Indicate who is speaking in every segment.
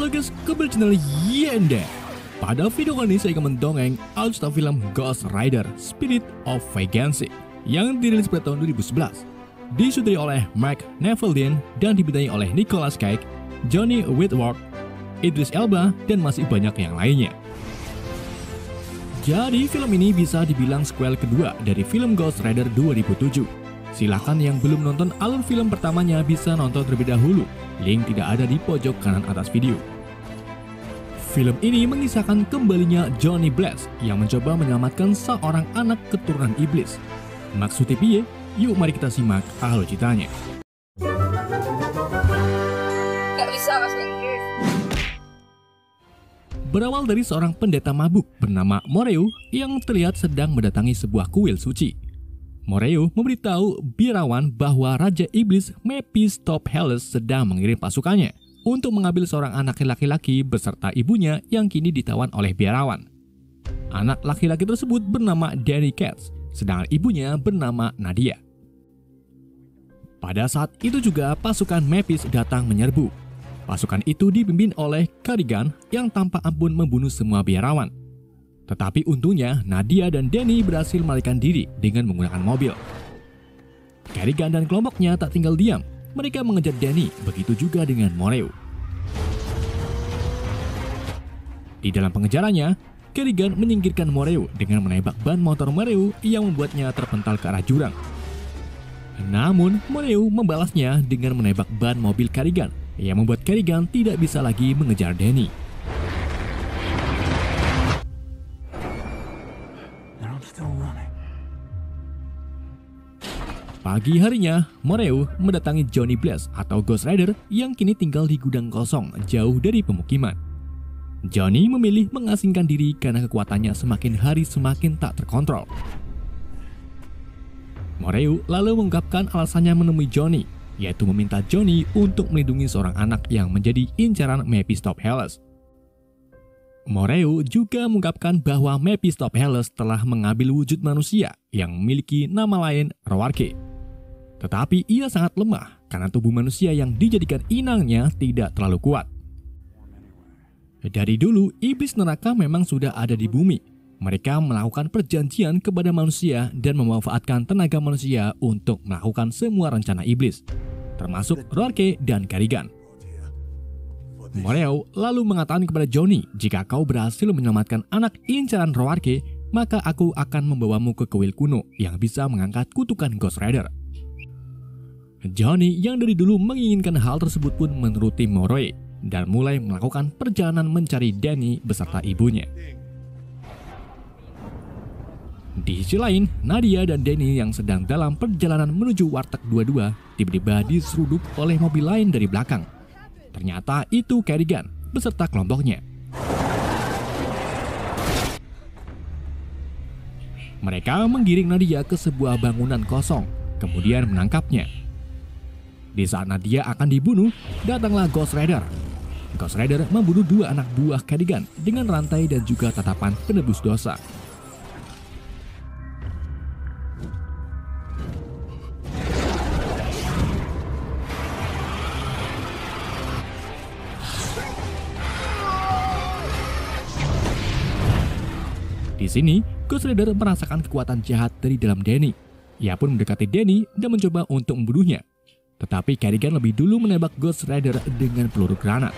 Speaker 1: Halo guys, kembali channel Yenda. Pada video kali ini saya akan mendongeng alur film Ghost Rider Spirit of Vengeance yang dirilis pada tahun 2011. Disutradari oleh Mike Neveldine dan dibintangi oleh Nicolas Cage, Johnny Whitworth, Idris Elba, dan masih banyak yang lainnya. Jadi film ini bisa dibilang sequel kedua dari film Ghost Rider 2007. Silahkan yang belum nonton alur film pertamanya bisa nonton terlebih dahulu. Link tidak ada di pojok kanan atas video. Film ini mengisahkan kembalinya Johnny Blaze yang mencoba menyelamatkan seorang anak keturunan iblis. Maksudnya piye? Yuk mari kita simak alur ceritanya.
Speaker 2: Gak bisa bahasa Inggris.
Speaker 1: Berawal dari seorang pendeta mabuk bernama Moreu yang terlihat sedang mendatangi sebuah kuil suci. Moreu memberitahu biarawan bahwa Raja Iblis Mephistopheles sedang mengirim pasukannya untuk mengambil seorang anak laki-laki beserta ibunya yang kini ditawan oleh biarawan. Anak laki-laki tersebut bernama Danny Katz, sedangkan ibunya bernama Nadia. Pada saat itu juga pasukan Mephis datang menyerbu. Pasukan itu dipimpin oleh Karigan yang tanpa ampun membunuh semua biarawan. Tetapi untungnya Nadia dan Danny berhasil melarikan diri dengan menggunakan mobil. Karigan dan kelompoknya tak tinggal diam. Mereka mengejar Danny, begitu juga dengan Moreu. Di dalam pengejarannya, Karigan menyingkirkan Moreu dengan menembak ban motor Moreu yang membuatnya terpental ke arah jurang. Namun, Moreu membalasnya dengan menembak ban mobil Karigan yang membuat Karigan tidak bisa lagi mengejar Danny. Pagi harinya, Moreu mendatangi Johnny Blaze atau Ghost Rider yang kini tinggal di gudang kosong jauh dari pemukiman. Johnny memilih mengasingkan diri karena kekuatannya semakin hari semakin tak terkontrol. Moreu lalu mengungkapkan alasannya menemui Johnny, yaitu meminta Johnny untuk melindungi seorang anak yang menjadi incaran Mephistopheles. Moreu juga mengungkapkan bahwa Mephistopheles telah mengambil wujud manusia yang memiliki nama lain Roarke. Tetapi ia sangat lemah karena tubuh manusia yang dijadikan inangnya tidak terlalu kuat. Dari dulu, iblis neraka memang sudah ada di bumi. Mereka melakukan perjanjian kepada manusia dan memanfaatkan tenaga manusia untuk melakukan semua rencana iblis, termasuk Roarke dan Karigan. Moreu lalu mengatakan kepada Johnny, jika kau berhasil menyelamatkan anak incaran Roarke, maka aku akan membawamu ke kuil kuno yang bisa mengangkat kutukan Ghost Rider. Johnny yang dari dulu menginginkan hal tersebut pun menuruti Moreu dan mulai melakukan perjalanan mencari Danny beserta ibunya. Di sisi lain, Nadia dan Danny yang sedang dalam perjalanan menuju warteg 22 tiba-tiba diseruduk oleh mobil lain dari belakang. Ternyata itu Karigan beserta kelompoknya. Mereka menggiring Nadia ke sebuah bangunan kosong, kemudian menangkapnya. Di saat Nadia akan dibunuh, datanglah Ghost Rider. Ghost Rider membunuh dua anak buah Karigan dengan rantai dan juga tatapan penebus dosa. Di sini, Ghost Rider merasakan kekuatan jahat dari dalam Danny. Ia pun mendekati Danny dan mencoba untuk membunuhnya. Tetapi Karigan lebih dulu menembak Ghost Rider dengan peluru granat.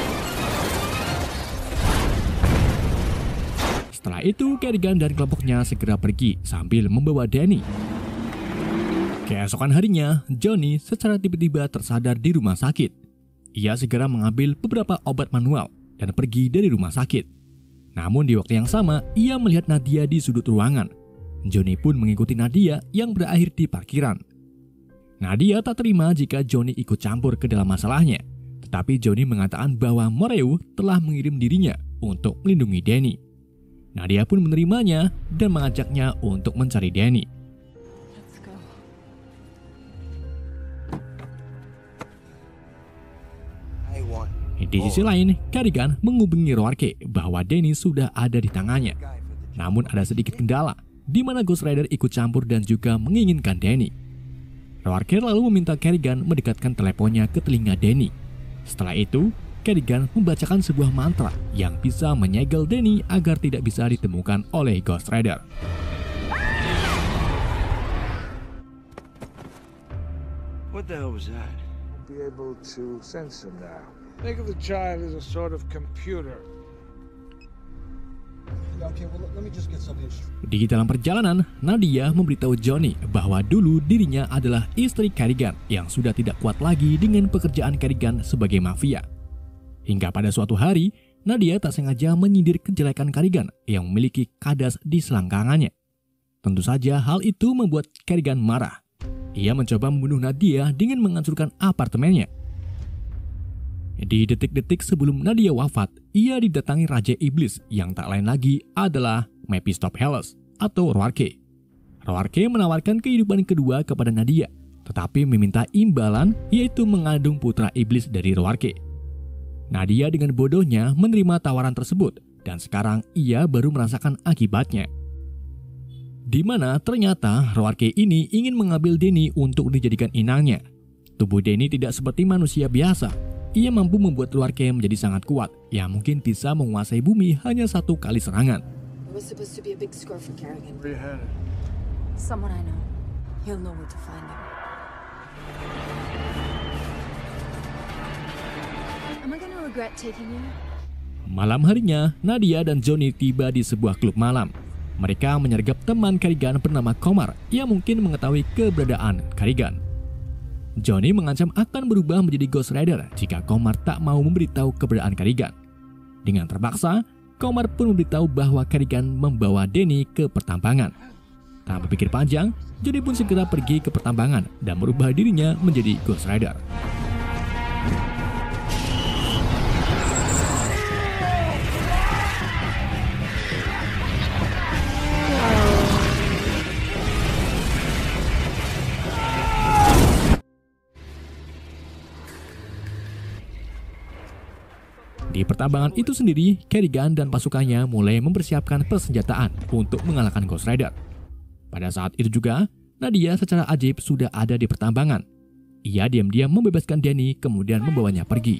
Speaker 1: Setelah itu, Karigan dan kelompoknya segera pergi sambil membawa Danny. Keesokan harinya, Johnny secara tiba-tiba tersadar di rumah sakit. Ia segera mengambil beberapa obat manual dan pergi dari rumah sakit. Namun di waktu yang sama, ia melihat Nadia di sudut ruangan. Johnny pun mengikuti Nadia yang berakhir di parkiran. Nadia tak terima jika Johnny ikut campur ke dalam masalahnya. Tetapi Johnny mengatakan bahwa Moreu telah mengirim dirinya untuk melindungi Danny. Nadia pun menerimanya dan mengajaknya untuk mencari Danny. Di sisi lain, Karigan menghubungi Roarke bahwa Danny sudah ada di tangannya. Namun ada sedikit kendala, di mana Ghost Rider ikut campur dan juga menginginkan Danny. Roarke lalu meminta Karigan mendekatkan teleponnya ke telinga Danny. Setelah itu, Kerrigan membacakan sebuah mantra yang bisa menyegel Danny agar tidak bisa ditemukan oleh Ghost Rider.
Speaker 3: What the hell was that?
Speaker 4: Be able to sense him now. Think of the child as a sort of computer.
Speaker 5: Okay, well, let me just get something straight.
Speaker 1: Di dalam perjalanan, Nadia memberitahu Johnny bahwa dulu dirinya adalah istri Kerrigan yang sudah tidak kuat lagi dengan pekerjaan Kerrigan sebagai mafia. Hingga pada suatu hari, Nadia tak sengaja menyindir kejelekan Kerrigan yang memiliki kadas di selangkangannya. Tentu saja hal itu membuat Kerrigan marah. Ia mencoba membunuh Nadia dengan menghancurkan apartemennya. Di detik-detik sebelum Nadia wafat, ia didatangi Raja Iblis yang tak lain lagi adalah Mephistopheles atau Roarke. Roarke menawarkan kehidupan kedua kepada Nadia, tetapi meminta imbalan yaitu mengandung putra iblis dari Roarke. Nadia dengan bodohnya menerima tawaran tersebut dan sekarang ia baru merasakan akibatnya. Di mana ternyata Roarke ini ingin mengambil Danny untuk dijadikan inangnya. Tubuh Danny tidak seperti manusia biasa. Ia mampu membuat Roarke menjadi sangat kuat, yang mungkin bisa menguasai bumi hanya satu kali serangan.
Speaker 6: It was supposed to be a big score for Kerrigan.
Speaker 4: Where you headed?
Speaker 6: Someone I know. He'll know where to find him. Am I gonna regret taking you?
Speaker 1: Malam harinya, Nadia dan Johnny tiba di sebuah klub malam. Mereka menyergap teman Kerrigan bernama Komar yang mungkin mengetahui keberadaan Kerrigan. Johnny mengancam akan berubah menjadi Ghost Rider jika Komar tak mau memberitahu keberadaan Kerrigan. Dengan terpaksa, Komar pun memberitahu bahwa Kerrigan membawa Danny ke pertambangan. Tanpa berpikir panjang, Johnny pun segera pergi ke pertambangan dan merubah dirinya menjadi Ghost Rider. Di pertambangan itu sendiri, Kerrigan dan pasukannya mulai mempersiapkan persenjataan untuk mengalahkan Ghost Rider. Pada saat itu juga, Nadia secara ajaib sudah ada di pertambangan. Ia diam-diam membebaskan Danny kemudian membawanya pergi.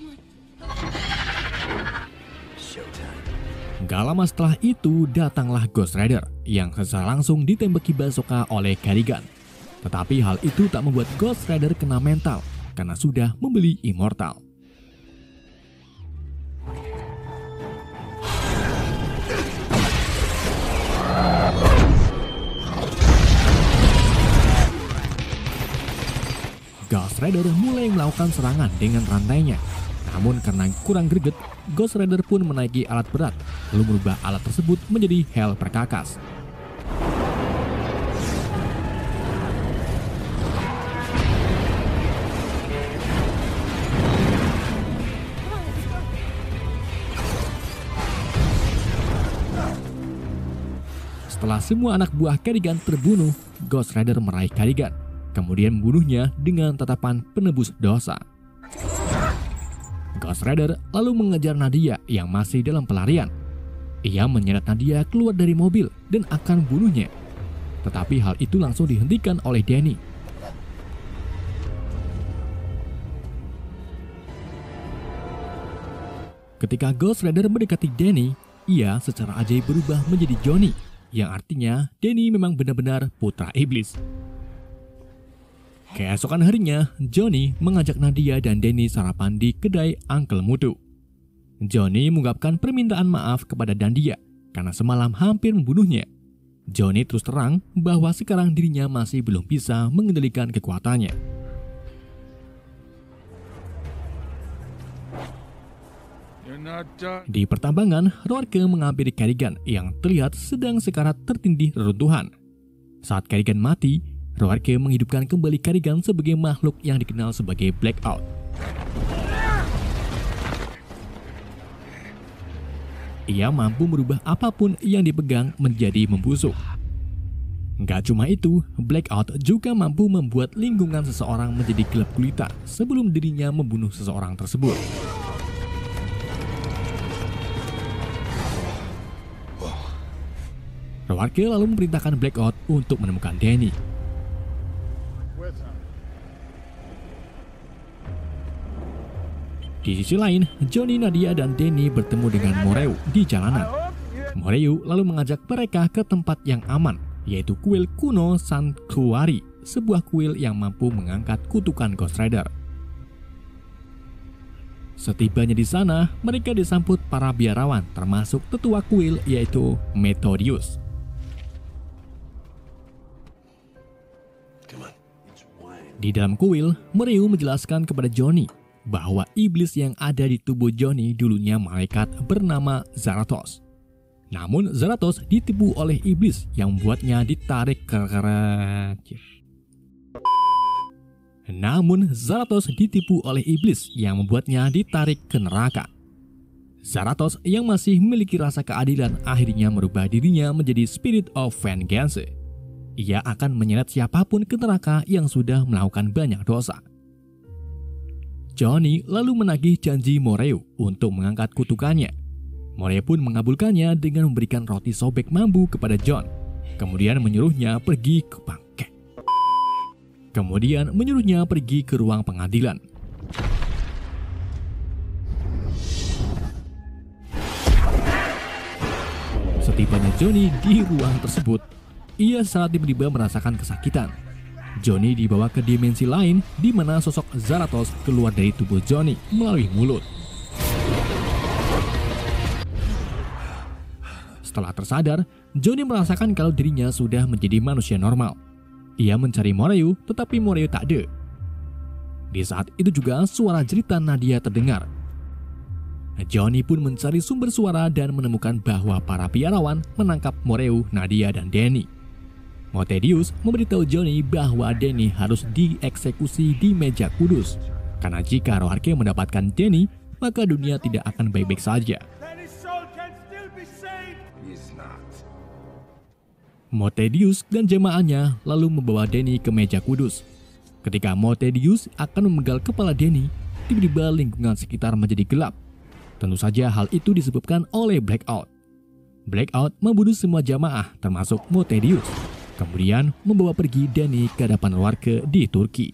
Speaker 1: Gak lama setelah itu datanglah Ghost Rider yang secara langsung ditembaki bazooka oleh Kerrigan. Tetapi hal itu tak membuat Ghost Rider kena mental karena sudah membeli immortal. Ghost Rider mulai melakukan serangan dengan rantainya. Namun karena kurang greget, Ghost Rider pun menaiki alat berat, lalu merubah alat tersebut menjadi hel perkakas. Setelah semua anak buah Kerrigan terbunuh, Ghost Rider meraih Kerrigan, kemudian membunuhnya dengan tatapan penebus dosa. Ghost Rider lalu mengejar Nadia yang masih dalam pelarian. Ia menyeret Nadia keluar dari mobil dan akan membunuhnya. Tetapi hal itu langsung dihentikan oleh Danny. Ketika Ghost Rider mendekati Danny, ia secara ajaib berubah menjadi Johnny, yang artinya Danny memang benar-benar putra iblis. Keesokan harinya, Johnny mengajak Nadia dan Danny sarapan di kedai Uncle Mutu. Johnny mengungkapkan permintaan maaf kepada Nadia karena semalam hampir membunuhnya. Johnny terus terang bahwa sekarang dirinya masih belum bisa mengendalikan kekuatannya. Di pertambangan, Roarke menghampiri Kerrigan yang terlihat sedang sekarat tertindih reruntuhan. Saat Kerrigan mati, Roarke menghidupkan kembali Kerrigan sebagai makhluk yang dikenal sebagai Blackout. Ia mampu merubah apapun yang dipegang menjadi membusuk. Gak cuma itu, Blackout juga mampu membuat lingkungan seseorang menjadi gelap gulita sebelum dirinya membunuh seseorang tersebut. Roarke lalu memerintahkan Blackout untuk menemukan Danny. Di sisi lain, Johnny, Nadia, dan Danny bertemu dengan Moreu di jalanan. Moreu lalu mengajak mereka ke tempat yang aman, yaitu kuil kuno Sanctuary, sebuah kuil yang mampu mengangkat kutukan Ghost Rider. Setibanya di sana, mereka disambut para biarawan, termasuk tetua kuil yaitu Methodius. Di dalam kuil, Moreu menjelaskan kepada Johnny bahwa iblis yang ada di tubuh Johnny dulunya malaikat bernama Zarathos. Namun Zarathos ditipu oleh iblis yang membuatnya ditarik ke neraka. Zarathos yang masih memiliki rasa keadilan akhirnya merubah dirinya menjadi Spirit of Vengeance. Ia akan menyeret siapapun ke neraka yang sudah melakukan banyak dosa. Johnny lalu menagih janji Moreu untuk mengangkat kutukannya. Moreu pun mengabulkannya dengan memberikan roti sobek mambu kepada John. Kemudian menyuruhnya pergi ke ruang pengadilan. Setibanya Johnny di ruang tersebut, ia saat tiba-tiba merasakan kesakitan. Johnny dibawa ke dimensi lain di mana sosok Zarathos keluar dari tubuh Johnny melalui mulut. Setelah tersadar, Johnny merasakan kalau dirinya sudah menjadi manusia normal. Ia mencari Moreu, tetapi Moreu tak ada. Di saat itu juga suara jeritan Nadia terdengar. Johnny pun mencari sumber suara dan menemukan bahwa para biarawan menangkap Moreu, Nadia, dan Danny. Methodius memberitahu Johnny bahwa Danny harus dieksekusi di meja kudus, karena jika Roarke mendapatkan Danny, maka dunia tidak akan baik-baik saja. Methodius dan jemaahnya lalu membawa Danny ke meja kudus. Ketika Methodius akan memenggal kepala Danny, tiba-tiba lingkungan sekitar menjadi gelap. Tentu saja hal itu disebabkan oleh Blackout. Blackout membunuh semua jamaah termasuk Methodius. Kemudian membawa pergi Danny ke hadapan Roarke di Turki.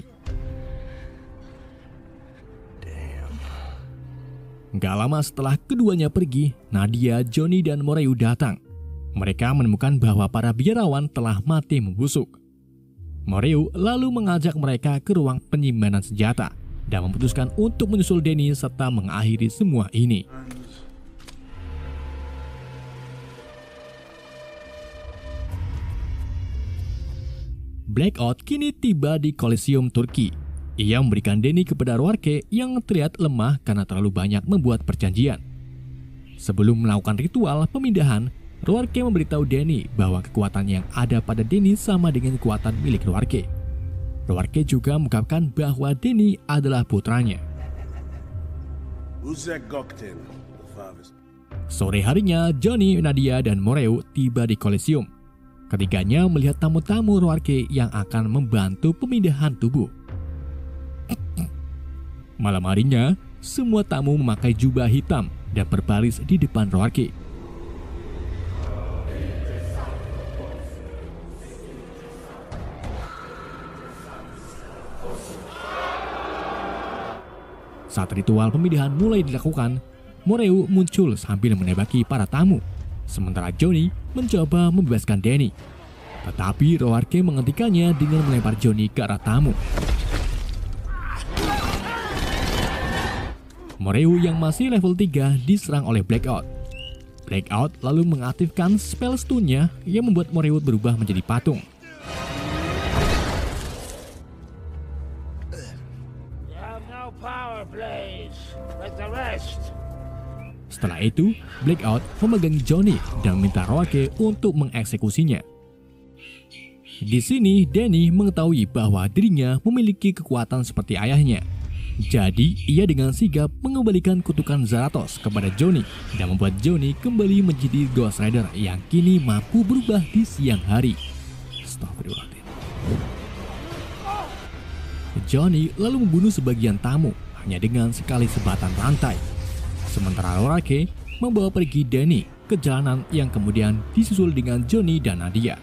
Speaker 1: Gak lama setelah keduanya pergi, Nadia, Johnny, dan Moreu datang. Mereka menemukan bahwa para biarawan telah mati membusuk. Moreu lalu mengajak mereka ke ruang penyimpanan senjata dan memutuskan untuk menyusul Danny serta mengakhiri semua ini. Blackout kini tiba di Kolosium Turki. Ia memberikan Danny kepada Roarke yang terlihat lemah karena terlalu banyak membuat perjanjian. Sebelum melakukan ritual pemindahan, Roarke memberitahu Danny bahwa kekuatan yang ada pada Danny sama dengan kekuatan milik Roarke. Roarke juga mengungkapkan bahwa Danny adalah putranya. Sore harinya, Johnny, Nadia, dan Moreu tiba di Kolosium. Ketiganya melihat tamu-tamu Roarke yang akan membantu pemindahan tubuh. Malam harinya, semua tamu memakai jubah hitam dan berbaris di depan Roarke. Saat ritual pemindahan mulai dilakukan, Moreu muncul sambil menembaki para tamu. Sementara Johnny mencoba membebaskan Danny. Tetapi Roarke menghentikannya dengan melempar Johnny ke arah tamu. Moreu yang masih level 3 diserang oleh Blackout. Blackout lalu mengaktifkan spell stun-nya yang membuat Moreu berubah menjadi patung. Setelah itu, Blackout memegang Johnny dan meminta Roarke untuk mengeksekusinya. Di sini, Danny mengetahui bahwa dirinya memiliki kekuatan seperti ayahnya. Jadi, ia dengan sigap mengembalikan kutukan Zarathos kepada Johnny dan membuat Johnny kembali menjadi Ghost Rider yang kini mampu berubah di siang hari. Astagfirullahaladzim. Johnny lalu membunuh sebagian tamu hanya dengan sekali sebatan rantai. Sementara Roarke membawa pergi Danny ke jalanan yang kemudian disusul dengan Johnny dan Nadia.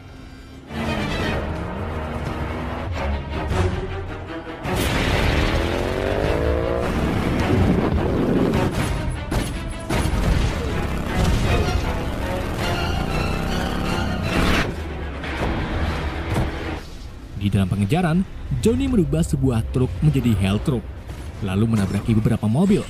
Speaker 1: Dalam pengejaran, Johnny merubah sebuah truk menjadi Hell Truck, lalu menabraki beberapa mobil.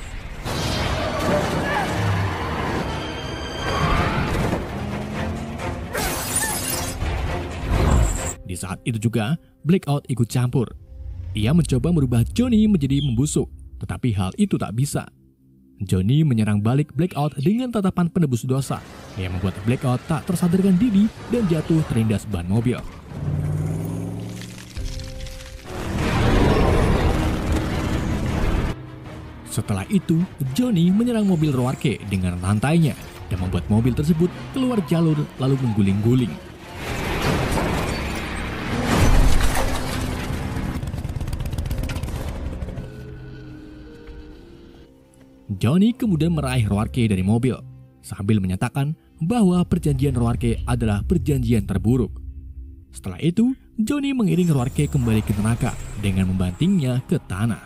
Speaker 1: Di saat itu juga, Blackout ikut campur. Ia mencoba merubah Johnny menjadi membusuk, tetapi hal itu tak bisa. Johnny menyerang balik Blackout dengan tatapan penebus dosa, yang membuat Blackout tak tersadarkan diri dan jatuh terlindas ban mobil. Setelah itu, Johnny menyerang mobil Roarke dengan rantainya dan membuat mobil tersebut keluar jalur lalu mengguling-guling. Johnny kemudian meraih Roarke dari mobil, sambil menyatakan bahwa perjanjian Roarke adalah perjanjian terburuk. Setelah itu, Johnny mengiring Roarke kembali ke neraka dengan membantingnya ke tanah.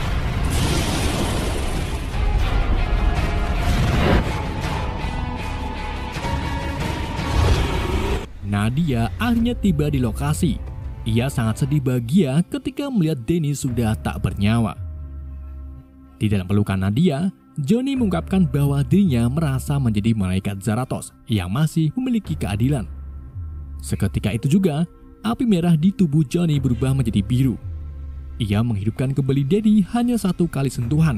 Speaker 1: Nadia akhirnya tiba di lokasi. Ia sangat sedih bahagia ketika melihat Denny sudah tak bernyawa. Di dalam pelukan Nadia, Johnny mengungkapkan bahwa dirinya merasa menjadi malaikat Zarathos yang masih memiliki keadilan. Seketika itu juga, api merah di tubuh Johnny berubah menjadi biru. Ia menghidupkan kembali Denny hanya satu kali sentuhan.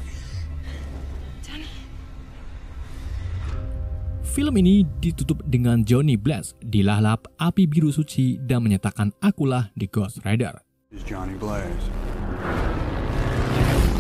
Speaker 1: Film ini ditutup dengan Johnny Blaze dilalap api biru suci dan menyatakan akulah The Ghost Rider.
Speaker 3: Johnny Blaze.